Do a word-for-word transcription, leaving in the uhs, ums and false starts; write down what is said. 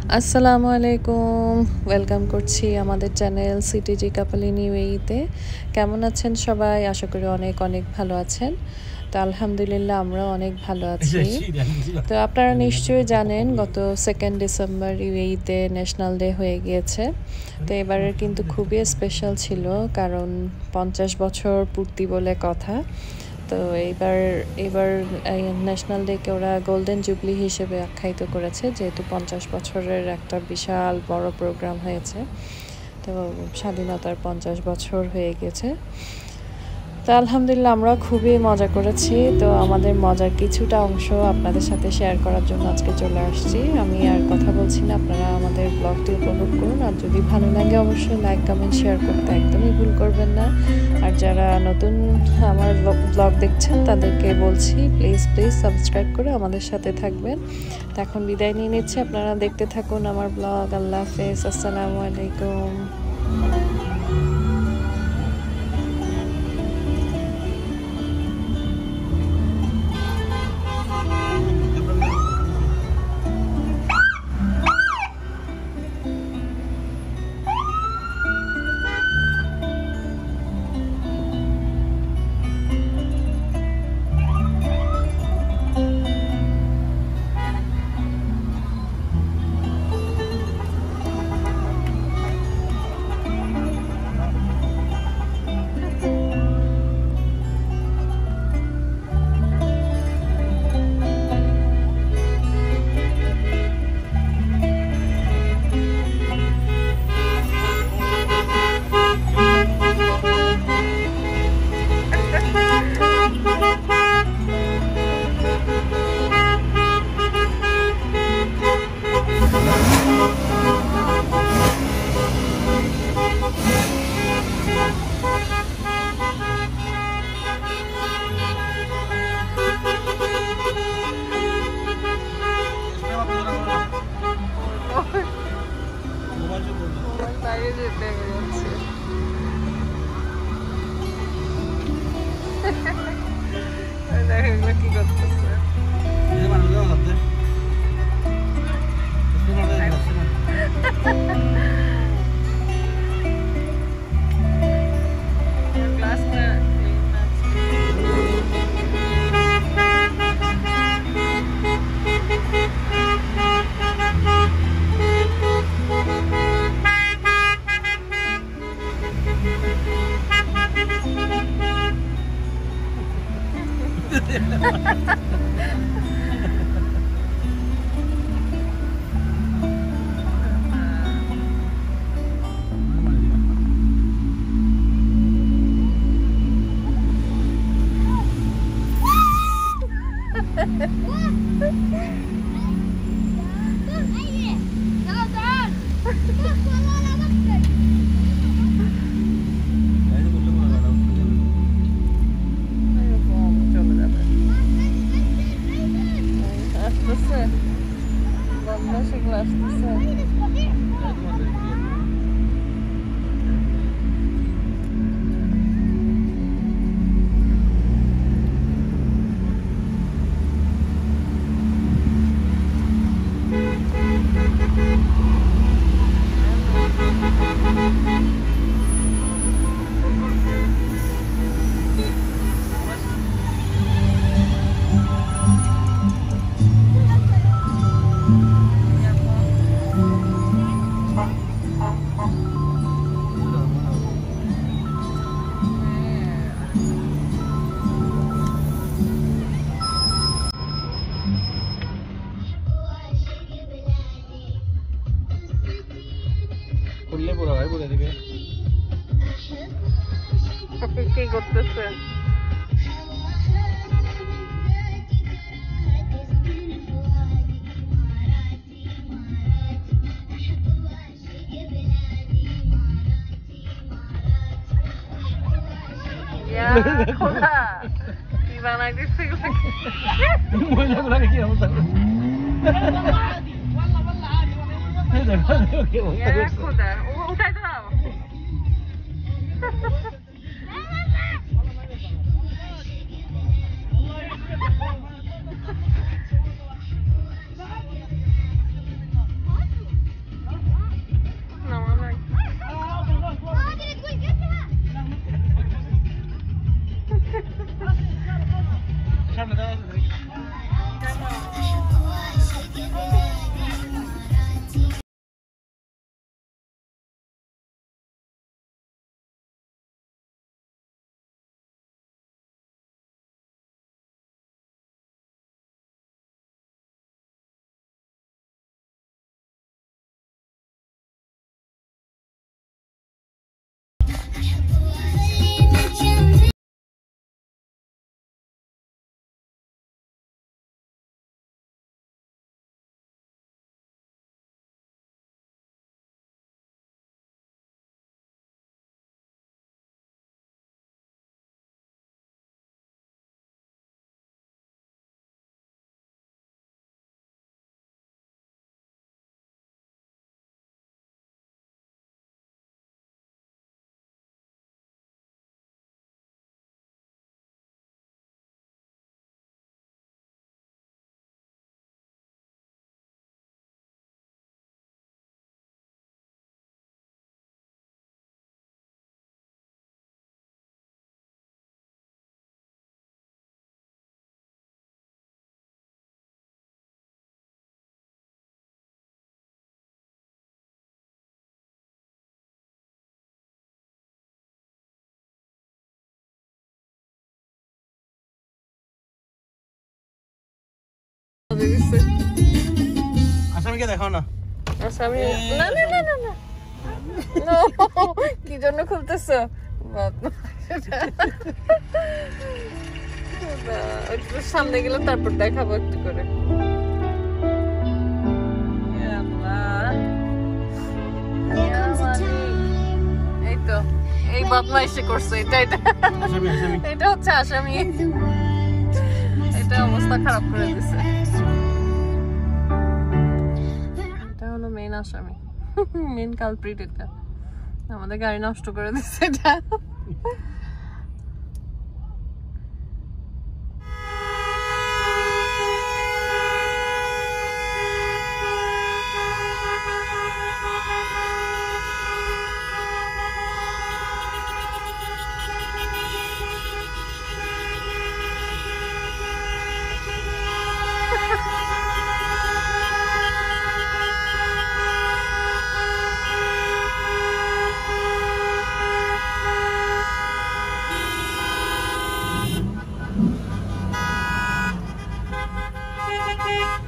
আসসালামু আলাইকুম ওয়েলকাম করছি আমাদের চ্যানেল সিটিজি কাপল ইন ইউএইতে। কেমন আছেন সবাই? আশা করি অনেক অনেক ভালো আছেন। তো আলহামদুলিল্লাহ আমরাও অনেক ভালো আছি। তো আপনারা নিশ্চয়ই জানেন গত সেকেন্ড ডিসেম্বর ইউএইতে ন্যাশনাল ডে হয়ে গিয়েছে। তো এবারের কিন্তু খুবই স্পেশাল ছিল, কারণ পঞ্চাশ বছর পূর্তি বলে কথা। তো এইবার এবার ন্যাশনাল ডেকে ওরা গোল্ডেন জুবলি হিসেবে আখ্যায়িত করেছে, যেহেতু পঞ্চাশ বছরের একটা বিশাল বড় প্রোগ্রাম হয়েছে। তো স্বাধীনতার পঞ্চাশ বছর হয়ে গেছে। তো আলহামদুলিল্লাহ আমরা খুবই মজা করেছি। তো আমাদের মজার কিছুটা অংশ আপনাদের সাথে শেয়ার করার জন্য আজকে চলে আসছি। আমি আর কথা বলছি না, আপনারা আমাদের ব্লগটি উপভোগ করুন। আর যদি ভালো লাগে অবশ্যই লাইক কমেন্ট শেয়ার করতে একদমই ভুল করবেন না। আর যারা নতুন আমার ব্লগ দেখছেন তাদেরকে বলছি প্লিজ প্লিজ সাবস্ক্রাইব করে আমাদের সাথে থাকবেন। তো এখন বিদায় নিয়ে নিচ্ছি, আপনারা দেখতে থাকুন আমার ব্লগ। আল্লাহ হাফেজ, আসসালামু আলাইকুম। বাইরে যেতে বেরোচ্ছে। দেখো এগুলো কি করতেছে। সেগুলো আসতেছে। কি করতেছে? কি বানাই দিচ্ছে উঠাই দাও। আসামিকে দেখাও না। আসামি না না না না না কি জন্য খুলতেছো? একটু সামনে গেলে তারপর দেখাবো একটু করে। এই তো এই বদমাইশি করছে, এটা এটা এটা হচ্ছে আসামি, এটা অবস্থা খারাপ করে দিছে। এটা হলো মেইন আসামি, মেইন কালপ্রিট। এটা আমাদের গাড়ি নষ্ট করে দিচ্ছে এটা। Beep, beep.